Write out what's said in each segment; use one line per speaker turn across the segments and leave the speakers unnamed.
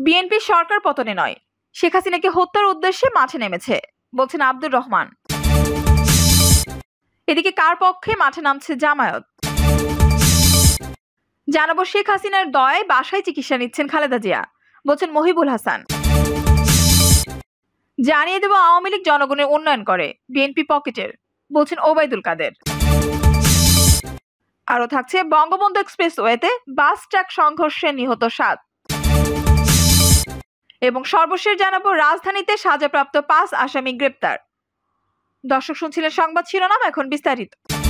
BNP সরকার পতনে নয়, শেখ হাসিনাকে হত্যার উদ্দেশ্যে মাঠে নেমেছে, বলছেন আব্দুর রহমান। এদিকে কার পক্ষে মাঠে নামছে জামায়াত? জানাবো শেখ হাসিনার দয়ায় বাসায় চিকিৎসা নিচ্ছেন খালেদা জিয়া, বলছেন মহিবুল হাসান। জানিয়ে দেব আওয়ামী লীগ জনগণের উন্নয়ন করে, বিএনপি পকেটের, বলছেন ওবায়দুল কাদের। আরো থাকছে বঙ্গবন্ধু এক্সপ্রেসওয়েতে বাস ট্রাক সংঘর্ষে নিহত 7। এবং সর্বশেষ জানাবো রাজধানীতে সাজাপ্রাপ্ত 5 আসামি গ্রেপ্তার। দর্শক শুনছিলেন সংবাদ শিরোনাম, এখন বিস্তারিত।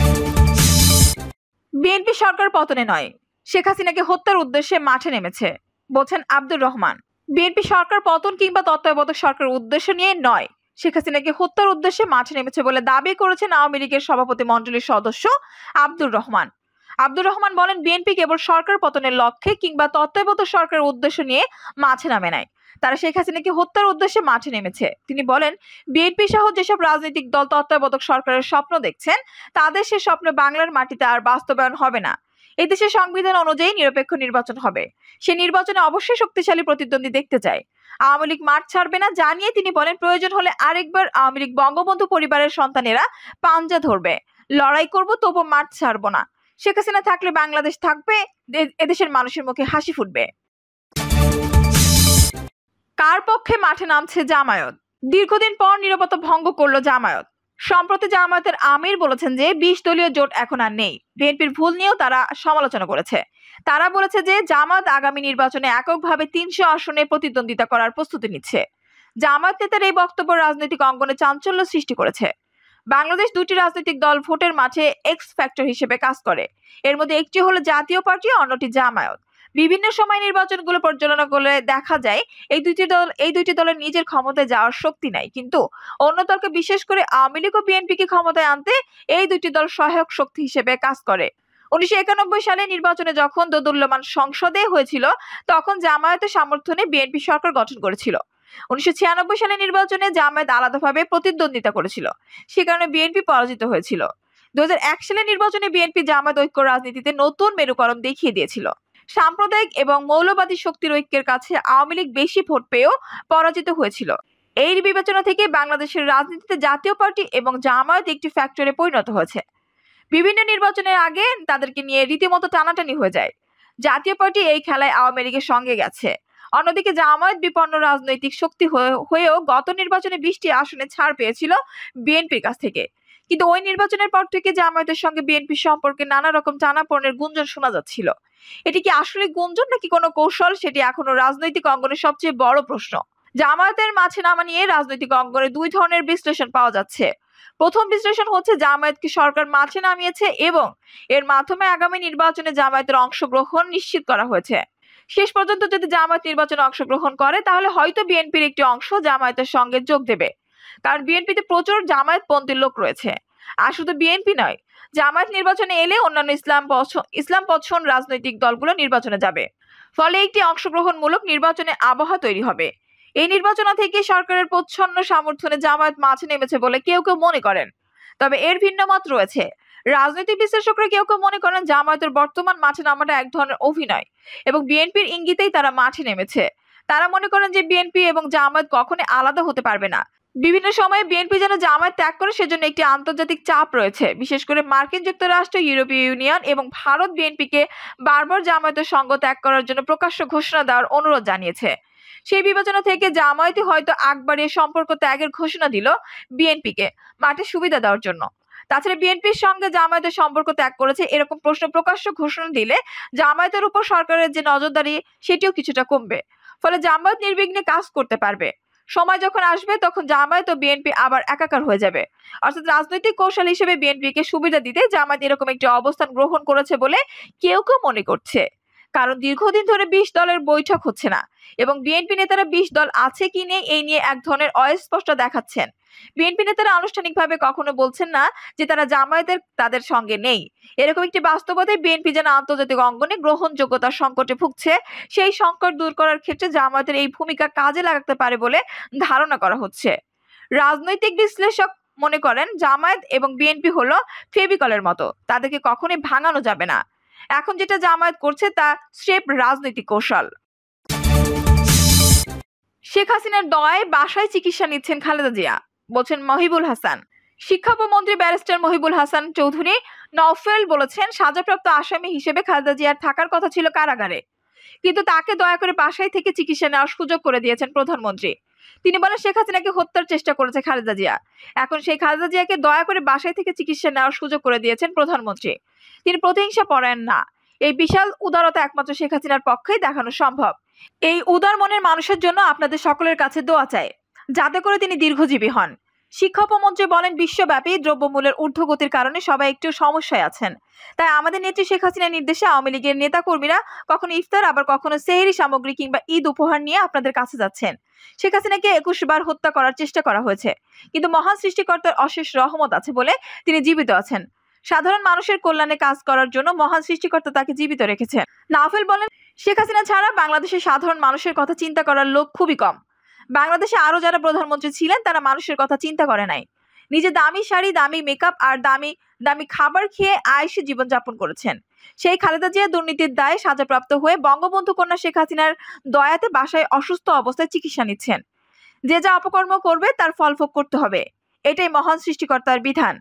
বিএনপি সরকার পতনে নয়, শেখ হাসিনাকে হত্যার উদ্দেশ্যে মাঠে নেমেছে, বলছেন আব্দুর রহমান। বিএনপি সরকার পতন কিংবা তত্ত্বাবধায়ক সরকারের উদ্দেশ্য নিয়ে নয়, শেখ হাসিনাকে হত্যার উদ্দেশ্যে মাঠে নেমেছে বলে দাবি করেছেন আওয়ামী লীগের সভাপতি মণ্ডলীর সদস্য আব্দুর রহমান। আব্দুর রহমান বলেন, বিএনপি কেবল সরকার পতনের লক্ষ্যে কিংবা তত্ত্বাবধায়ক সরকারের উদ্দেশ্য নিয়ে মাঠে নামে নাই, তারা শেখ হাসিনাকে হত্যার উদ্দেশ্যে মাঠে নেমেছে। তিনি বলেন, বিএনপি সহ যেসব রাজনৈতিক দল তত্ত্বাবধায়ক সরকারের স্বপ্ন দেখছেন, তাদের সে স্বপ্ন বাংলার মাটিতে আর বাস্তবায়ন হবে না। এই দেশের সংবিধান অনুযায়ী নিরপেক্ষ নির্বাচন হবে, সে নির্বাচনে অবশ্যই শক্তিশালী প্রতিদ্বন্দ্বী দেখতে চায়। আওয়ামী লীগ মাঠ ছাড়বে না জানিয়ে তিনি বলেন, প্রয়োজন হলে আরেকবার আওয়ামী লীগ বঙ্গবন্ধু পরিবারের সন্তানেরা পাঞ্জা ধরবে, লড়াই করব, তবু মাঠ ছাড়বো না। শেখ হাসিনা থাকলে বাংলাদেশ থাকবে, এদেশের মানুষের মুখে হাসি ফুটবে। কার পক্ষে মাঠে নামছে জামায়াত? দীর্ঘদিন পর নীরবতা ভঙ্গ করলো জামায়াত। সম্প্রতি জামায়াতের আমির বলেছেন যে 20 দলীয় জোট এখন আর নেই। বিএনপির ভুল নিয়েও তারা সমালোচনা করেছে। তারা বলেছে যে জামায়াত আগামী নির্বাচনে এককভাবে 300 আসনে প্রতিদ্বন্দ্বিতা করার প্রস্তুতি নিচ্ছে। জামায়াত নেতার এই বক্তব্য রাজনৈতিক অঙ্গনে চাঞ্চল্য সৃষ্টি করেছে। বাংলাদেশ দুটি রাজনৈতিক দল ভোটের মাঠে এক্স ফ্যাক্টর হিসেবে কাজ করে। এর মধ্যে একটি হলো জাতীয় পার্টি, অন্যটি জামায়াত। বিভিন্ন সময় নির্বাচনগুলো পর্যালোচনা করলে দেখা যায় এই দুইটি দলের নিজের ক্ষমতায় যাওয়ার শক্তি নাই, কিন্তু অন্য দলকে, বিশেষ করে আওয়ামী লীগ ও বিএনপিকে ক্ষমতায় আনতে এই দুইটি দল সহায়ক শক্তি হিসেবে কাজ করে। 1991 সালে নির্বাচনে যখন দোদুল্যমান সংসদে হয়েছিল, তখন জামায়াতের সমর্থনে বিএনপি সরকার গঠন করেছিল। 1996 সালে নির্বাচনে জামায়াত আলাদাভাবে প্রতিদ্বন্দ্বিতা করেছিল, সে কারণে বিএনপি পরাজিত হয়েছিল। 2001 সালে নির্বাচনে বিএনপি জামায়াত ঐক্য রাজনীতিতে নতুন মেরুকরণ দেখিয়ে দিয়েছিল। সাম্প্রদায়িক এবং মৌলবাদী শক্তির ঐক্যের কাছে আওয়ামী লীগ বেশি ভোট পেয়েও পরাজিত হয়েছিল। এই বিবেচনা থেকে বাংলাদেশের রাজনীতিতে জাতীয় পার্টি এবং জামায়াত একটি ফ্যাক্টরে পরিণত হয়েছে। বিভিন্ন নির্বাচনের আগে তাদেরকে নিয়ে রীতিমতো টানাটানি হয়ে যায়। জাতীয় পার্টি এই খেলায় আওয়ামী লীগের সঙ্গে গেছে। অন্যদিকে জামায়াত বিপন্ন রাজনৈতিক শক্তি হয়েও গত নির্বাচনে 20টি আসনে ছাড় পেয়েছিল বিএনপির কাছ থেকে। কিন্তু ওই নির্বাচনের পর থেকে জামায়াতের সঙ্গে বিএনপির সম্পর্কে নানা রকম টানাপোড়েনের গুঞ্জন শোনা যাচ্ছিল। এটি কি আসলে গুঞ্জন নাকি কোনো কৌশল, সেটি এখনো রাজনৈতিক অঙ্গনের সবচেয়ে বড় প্রশ্ন। জামায়াতের মাঠে নামা নিয়ে রাজনৈতিক অঙ্গনে দুই ধরনের বিশ্লেষণ পাওয়া যাচ্ছে। প্রথম বিশ্লেষণ হচ্ছে জামায়াতকে সরকার মাঠে নামিয়েছে এবং এর মাধ্যমে আগামী নির্বাচনে জামায়াতের অংশগ্রহণ নিশ্চিত করা হয়েছে। শেষ পর্যন্ত যদি জামায়াত নির্বাচনে অংশগ্রহণ করে, তাহলে হয়তো বিএনপির একটি অংশ জামায়াতের সঙ্গে যোগ দেবে, কারণ বিএনপিতে প্রচুর জামায়াতপন্থী লোক রয়েছে। আর শুধু বিএনপি নয়, জামায়াত নির্বাচনে এলে অন্যান্য ইসলাম পছন্দ রাজনৈতিক দলগুলো নির্বাচনে যাবে, ফলে একটি অংশগ্রহণমূলক নির্বাচনে আবহাওয়া তৈরি হবে। এই নির্বাচন থেকে সরকারের প্রচ্ছন্ন সমর্থনে জামায়াত মাঠে নেমেছে বলে কেউ কেউ মনে করেন, তবে এর ভিন্ন মত রয়েছে। রাজনৈতিক বিশ্লেষকরা কেউ কেউ মনে করেন জামায়াতের বর্তমান মাঠে নামাটা এক ধরনের অভিনয় এবং বিএনপির ইঙ্গিতেই তারা মাঠে নেমেছে। তারা মনে করেন যে বিএনপি এবং জামায়াত কখনোই আলাদা হতে পারবে না। বিভিন্ন সময়ে বিএনপি যেন জামায়াত ত্যাগ করে, সেজন্য একটি আন্তর্জাতিক চাপ রয়েছে। বিশেষ করে মার্কিন যুক্তরাষ্ট্র, ইউরোপীয় ইউনিয়ন এবং ভারত বিএনপিকে বারবার জামায়াতের সঙ্গ ত্যাগ করার জন্য প্রকাশ্য ঘোষণা দেওয়ার অনুরোধ জানিয়েছে। সেই বিবেচনা থেকে জামায়াতই হয়তো আকবরের সম্পর্ক ত্যাগের ঘোষণা দিল বিএনপিকে মাঠে সুবিধা দেওয়ার জন্য। তাছাড়া বিএনপির সঙ্গে জামায়াতের সম্পর্ক ত্যাগ করেছে এরকম প্রশ্ন প্রকাশ্য ঘোষণা দিলে জামায়াতের উপর সরকারের যে নজরদারি, সেটিও কিছুটা কমবে। ফলে জামায়াত নির্বিঘ্নে কাজ করতে পারবে। সময় যখন আসবে, তখন জামায়াত ও বিএনপি আবার একাকার হয়ে যাবে। অর্থাৎ রাজনৈতিক কৌশল হিসেবে বিএনপিকে সুবিধা দিতে জামায়াত এরকম একটি অবস্থান গ্রহণ করেছে বলে কেউ কেউ মনে করছে। কারণ দীর্ঘদিন ধরে 20 দলের বৈঠক হচ্ছে না এবং বিএনপি নেতারা 20 দল আছে কি নেই এই নিয়ে এক ধরনের অস্পষ্ট দেখাচ্ছেন। বিএনপি নেতারা আনুষ্ঠানিকভাবে কখনো বলছেন না যে তারা জামায়াতের তাদের সঙ্গে নেই। এরকম একটি বাস্তবতায় বিএনপি যেন আন্তর্জাতিক অঙ্গনে গ্রহণযোগ্যতার সংকটে ভুগছে। সেই সংকট দূর করার ক্ষেত্রে জামায়াতের এই ভূমিকা কাজে লাগাতে পারে বলে ধারণা করা হচ্ছে। রাজনৈতিক বিশ্লেষক মনে করেন জামায়াত এবং বিএনপি হলো ফেভিকলের মতো, তাদেরকে কখনোই ভাঙানো যাবে না। এখন যেটা জামায়াত করছে তা স্রেফ রাজনৈতিক কৌশল। শেখ হাসিনার দয়ায় বাসায় চিকিৎসা নিচ্ছেন খালেদা জিয়া, বলছেন মহিবুল হাসান। শিক্ষা উপমন্ত্রী ব্যারিস্টার মহিবুল হাসান চৌধুরী নওফেল বলেছেন, সাজাপ্রাপ্ত আসামি হিসেবে খালেদা জিয়ার থাকার কথা ছিল কারাগারে, কিন্তু তাকে দয়া করে বাসায় থেকে চিকিৎসা নেওয়ার সুযোগ করে দিয়েছেন প্রধানমন্ত্রী। তিনি বলেন, শেখ হাসিনাকে হত্যার চেষ্টা করেছে খালেদা জিয়া, এখন সেই খালেদা জিয়াকে দয়া করে বাসায় থেকে চিকিৎসা নেওয়ার সুযোগ করে দিয়েছেন প্রধানমন্ত্রী। তিনি প্রতিহিংসা পরায়ণ না। এই বিশাল উদারতা একমাত্র শেখ হাসিনার পক্ষেই দেখানো সম্ভব। এই উদার মনের মানুষের জন্য আপনাদের সকলের কাছে দোয়া চাই, যাতে করে তিনি দীর্ঘজীবী হন। শিক্ষা উপমন্ত্রী বলেন, বিশ্বব্যাপী দ্রব্যমূল্যের ঊর্ধ্বগতির কারণে সবাই একটু সমস্যায় আছেন। তাই আমাদের নেত্রী শেখ হাসিনার নির্দেশে আওয়ামী লীগের নেতা কর্মীরা কখনো ইফতার, আবার কখনো সেহরি সামগ্রী কিংবা ঈদ উপহার নিয়ে আপনাদের কাছে যাচ্ছেন। শেখ হাসিনাকে 21 বার হত্যা করার চেষ্টা করা হয়েছে, কিন্তু মহান সৃষ্টিকর্তার অশেষ রহমত আছে বলে তিনি জীবিত আছেন। সাধারণ মানুষের কল্যাণে কাজ করার জন্য মহান সৃষ্টিকর্তা তাকে জীবিত রেখেছেন। নাফেল বলেন, শেখ হাসিনা ছাড়া বাংলাদেশের সাধারণ মানুষের কথা চিন্তা করার লোক খুবই কম। বাংলাদেশে আরো যারা প্রধানমন্ত্রী ছিলেন তারা মানুষের কথা চিন্তা করে নাই। নিজে দামি শাড়ি, দামি মেকআপ আর দামি দামি খাবার খেয়ে আয়েশে জীবনযাপন করেছেন। সেই খালেদা জিয়া দুর্নীতির দায়ে সাজাপ্রাপ্ত হয়ে বঙ্গবন্ধু কন্যা শেখ হাসিনার দয়াতে বাসায় অসুস্থ অবস্থায় চিকিৎসা নিচ্ছেন। যে যা অপকর্ম করবে তার ফল ভোগ করতে হবে, এটাই মহান সৃষ্টিকর্তার বিধান।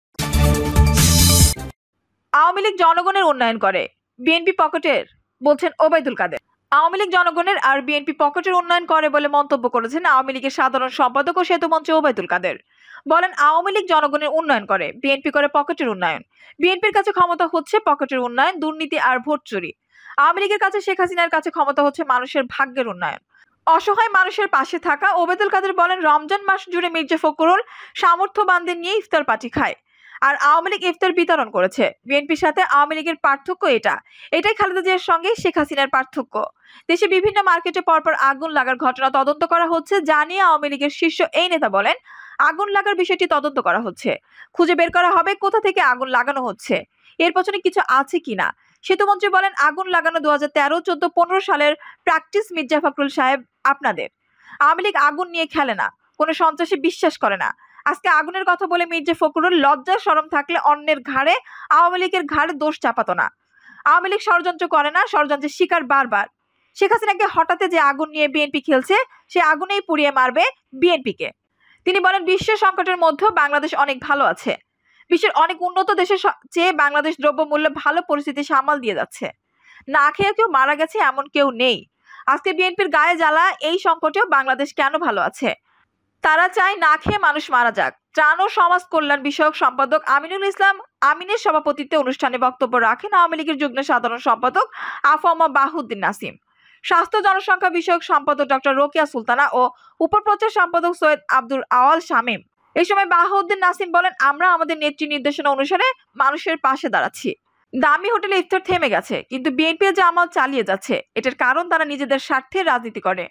আওয়ামী লীগ জনগণের উন্নয়ন করে, বিএনপি পকেটের, বলছেন ওবায়দুল কাদের। আওয়ামী লীগ জনগণের আর বিএনপি পকেটের উন্নয়ন করে বলে মন্তব্য করেছেন আওয়ামী লীগের সাধারণ সম্পাদক ও সেতুমন্ত্রী ওবায়দুল কাদের। বলেন, আওয়ামী লীগ জনগণের উন্নয়ন করে, বিএনপি করে পকেটের উন্নয়ন। বিএনপির কাছে ক্ষমতা হচ্ছে পকেটের উন্নয়ন, দুর্নীতি আর ভোট চুরি। আওয়ামী লীগের কাছে, শেখ হাসিনার কাছে ক্ষমতা হচ্ছে মানুষের ভাগ্যের উন্নয়ন, অসহায় মানুষের পাশে থাকা। ওবায়দুল কাদের বলেন, রমজান মাস জুড়ে মির্জা ফখরুল সামর্থ্যবানদের নিয়ে ইফতার পার্টি খায়, আর আওয়ামী লীগ ইফতার বিতরণ করেছে। বিএনপির সাথে আওয়ামী লীগের পার্থক্য এটাই খালেদা জিয়ার সঙ্গে শেখ হাসিনার পার্থক্য। দেশে বিভিন্ন মার্কেটে পরপর আগুন লাগার ঘটনা তদন্ত করা হচ্ছে, যা নিয়ে আওয়ামী লীগের শীর্ষ এই নেতা বলেন, আগুন লাগার বিষয়টি তদন্ত করা হচ্ছে, খুঁজে বের করা হবে কোথা থেকে আগুন লাগানো হচ্ছে, এর পেছনে কিছু আছে কিনা। সেতুমন্ত্রী বলেন, আগুন লাগানো 2013, 14, 15 সালের প্র্যাকটিস মির্জা ফখরুল সাহেব আপনাদের। আওয়ামী লীগ আগুন নিয়ে খেলে না, কোনো সন্ত্রাসে বিশ্বাস করে না। আজকে আগুনের কথা বলে মির্জা ফখরুল লজ্জা শরম থাকলে অন্যের ঘাড়ে, আওয়ামী লীগের ঘাড়ে দোষ চাপাতো না। আওয়ামী লীগ ষড়যন্ত্র করে না, ষড়যন্ত্রের শিকার বারবার। শেখ হাসিনাকে হঠাতে যে আগুন নিয়ে বিএনপি খেলছে, সে আগুনেই পুড়িয়ে মারবে বিএনপিকে। তিনি বলেন, বিশ্ব সংকটের মধ্যেও বাংলাদেশ অনেক ভালো আছে। বিশ্বের অনেক উন্নত দেশের চেয়ে বাংলাদেশ দ্রব্যমূল্য ভালো পরিস্থিতি সামাল দিয়ে যাচ্ছে। না খেয়ে কেউ মারা গেছে এমন কেউ নেই। আজকে বিএনপির গায়ে জ্বালা এই সংকটেও বাংলাদেশ কেন ভালো আছে? তারা চায় না খেয়ে মানুষ মারা যাক। ত্রাণ ও সমাজ কল্যাণ বিষয়ক সম্পাদক আমিনুল ইসলাম আমিনের সভাপতিত্বে অনুষ্ঠানে বক্তব্য রাখেন আওয়ামী লীগের যুগ্ম সাধারণ সম্পাদক আফামা বাহুদ্দিন নাসিম, স্বাস্থ্য জনসংখ্যা বিষয়ক সম্পাদক ডক্টর রোকেয়া সুলতানা ও উপপ্রচার সম্পাদক সৈয়দ আব্দুল আওয়াল শামীম। এই সময় বাহুদ্দিন নাসিম বলেন, আমরা আমাদের নেত্রী নির্দেশনা অনুসারে মানুষের পাশে দাঁড়াচ্ছি। দামি হোটেলে ইফতার থেমে গেছে, কিন্তু বিএনপি যে আমল চালিয়ে যাচ্ছে, এটার কারণ তারা নিজেদের স্বার্থে রাজনীতি করে।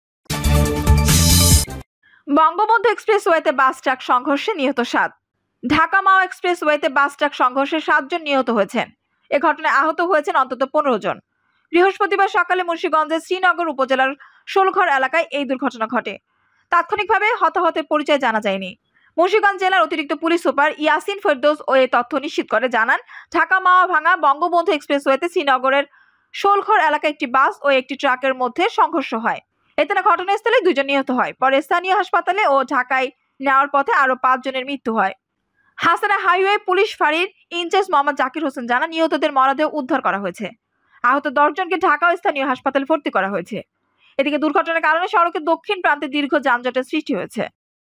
বঙ্গবন্ধু এক্সপ্রেসওয়েতে বাস ট্রাক সংঘর্ষে নিহত 7। ঢাকা মাও এক্সপ্রেসওয়েতে বাস ট্রাক সংঘর্ষে 7 জন নিহত হয়েছেন। এ ঘটনায় আহত হয়েছেন অন্তত 15 জন। বৃহস্পতিবার সকালে মুন্সিগঞ্জের শ্রীনগর উপজেলার শোলঘর এলাকায় এই দুর্ঘটনা ঘটে। তাৎক্ষণিকভাবে হতাহতের পরিচয় জানা যায়নি। মুন্সিগঞ্জ জেলার অতিরিক্ত পুলিশ সুপার ইয়াসিন ফেরদৌস ও এই তথ্য নিশ্চিত করে জানান, ঢাকা মাওয়া ভাঙা বঙ্গবন্ধু এক্সপ্রেসওয়েতে শ্রীনগরের শোলঘর এলাকায় একটি বাস ও একটি ট্রাকের মধ্যে সংঘর্ষ হয়। এতে ঘটনাস্থলে 2 জন নিহত হয়। পরে স্থানীয় হাসপাতালে ও ঢাকায় নেওয়ার পথে আরো 5 জনের মৃত্যু হয়। হাসানা হাইওয়ে পুলিশ ফাঁড়ির ইনচার্জ মোহাম্মদ জাকির হোসেন জানান, নিহতদের মরদেহ উদ্ধার করা হয়েছে। আহত 10 জনকে ঢাকা ও স্থানীয় হাসপাতালে ভর্তি করা হয়েছে। এদিকে দুর্ঘটনার কারণে সড়কের দক্ষিণ প্রান্তে দীর্ঘ যানজটের সৃষ্টি হয়েছে।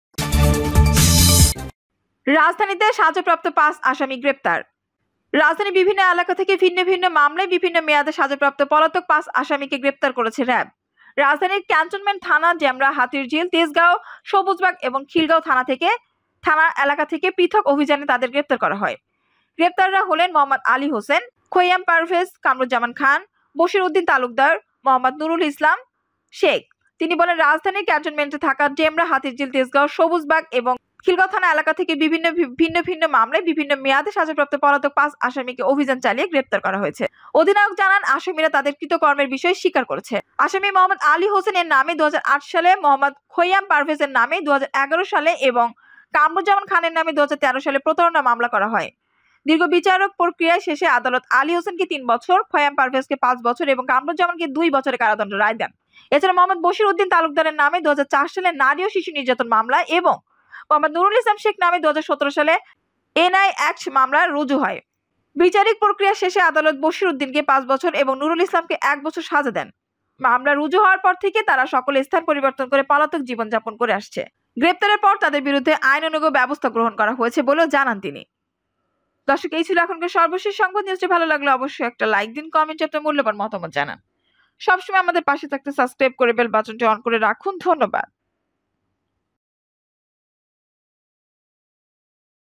রাজধানীতে সাজাপ্রাপ্ত 5 আসামি গ্রেপ্তার। রাজধানীর বিভিন্ন এলাকা থেকে ভিন্ন ভিন্ন মামলায় বিভিন্ন মেয়াদে সাজাপ্রাপ্ত পলাতক 5 আসামিকে গ্রেপ্তার করেছে র্যাব। রাজধানীর ক্যান্টনমেন্ট থানা, ডেমরা, হাতিরঝিল, তেজগাঁও, সবুজবাগ এবং খিলগাঁও থানা এলাকা থেকে পৃথক অভিযানে তাদের গ্রেপ্তার করা হয়। গ্রেপ্তাররা হলেন মোহাম্মদ আলী হোসেন, খৈয়াম পারভেজ, কামরুজ্জামান খান, বশির উদ্দিন তালুকদার, মোহাম্মদ নুরুল ইসলাম শেখ। তিনি বলেন, রাজধানীর ক্যান্টনমেন্টে থাকা ডেমরা, হাতিরঝিল, তেজগাঁও, সবুজবাগ এবং খিলগাঁও থানা এলাকা থেকে ভিন্ন ভিন্ন মামলায় বিভিন্ন মেয়াদে সাজাপ্রাপ্ত পলাতক 5 আসামিকে অভিযান চালিয়ে গ্রেপ্তার করা হয়েছে। অধিনায়ক জানান, আসামিরা তাদের কৃতকর্মের বিষয়ে স্বীকার করেছে। আসামি মোহাম্মদ আলী হোসেনের নামে 2008 সালে, মোহাম্মদ খৈয়াম পারভেজের নামে 2011 সালে এবং কামরুজ্জামান খানের নামে 2013 সালে প্রতারণা মামলা করা হয়। দীর্ঘ বিচারক প্রক্রিয়া শেষে আদালত আলী হোসেনকে 3 বছর, খৈয়াম পারভেজকে 5 বছর এবং কামরুজ্জামানকে 2 বছরের কারাদণ্ড রায় দেন। এছাড়া মোহাম্মদ বশির উদ্দিন তালুকদারের নামে 2004 সালে নারী ও শিশু নির্যাতন মামলা এবং মোহাম্মদ নুরুল ইসলাম শেখ নামে 2017 সালে এনআই অ্যাক্ট মামলা রুজু হয়। বিচারিক প্রক্রিয়া শেষে আদালত বশির উদ্দিনকে 5 বছর এবং নুরুল ইসলামকে 1 বছর সাজা দেন। মামলা রুজু হওয়ার পর থেকে তারা সকলে স্থান পরিবর্তন করে পলাতক জীবনযাপন করে আসছে। গ্রেপ্তারের পর তাদের বিরুদ্ধে আইনানুগ ব্যবস্থা গ্রহণ করা হয়েছে বলেও জানান তিনি। দর্শক, এই ছিল এখনকার সর্বশেষ সংবাদ। নিউজটি ভালো লাগলে অবশ্যই একটা লাইক দিন, কমেন্টে আপনার মূল্যবান মতামত জানান। সবসময় আমাদের পাশে থাকতে সাবস্ক্রাইব করে বেল বাটনটি অন করে রাখুন। ধন্যবাদ।